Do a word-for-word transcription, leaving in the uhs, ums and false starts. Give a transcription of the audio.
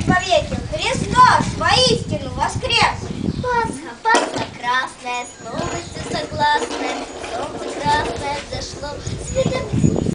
повеки, Христос воистину воскрес! Пасха, Пасха красная, с новостью согласна.